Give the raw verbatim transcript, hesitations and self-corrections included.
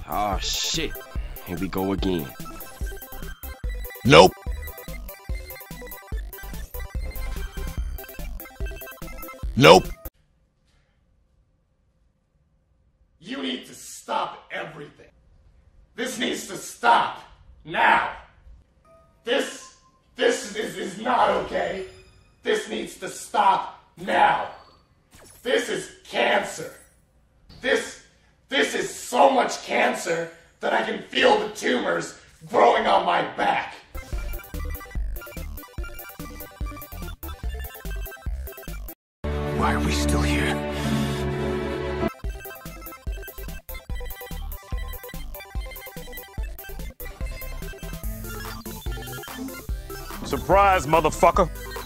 Oh shit. Here we go again. Nope. Nope. You need to stop everything. This needs to stop now. This, this is, is not okay. This needs to stop now. This is cancer. This, this is so much cancer that I can feel the tumors growing on my back. Why are we still here? Surprise, motherfucker!